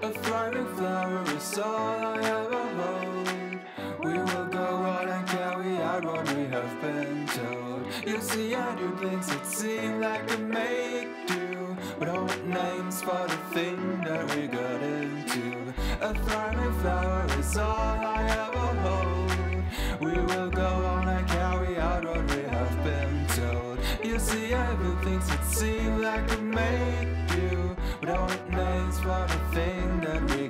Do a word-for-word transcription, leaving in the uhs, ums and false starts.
A thriving flower is all I ever hold. We will go on and carry out what we have been told. You see, I do things that seem like they make do, but I want names for the thing that we got into. A thriving flower is all I ever hold. We will go on and carry out what we have been told. You see, I do things that seem like they make do, but I want names for the thing that we